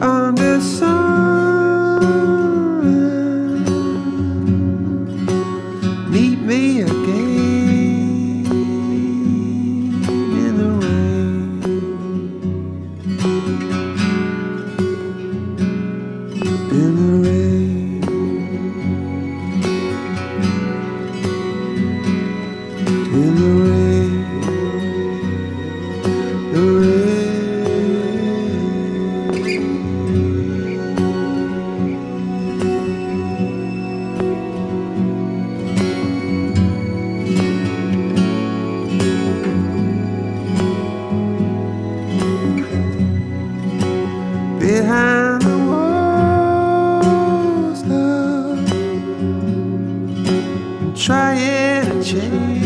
on the sun. Meet me again in the rain. In the rain. In the rain. The rain. Behind the walls, love, I'm trying to change.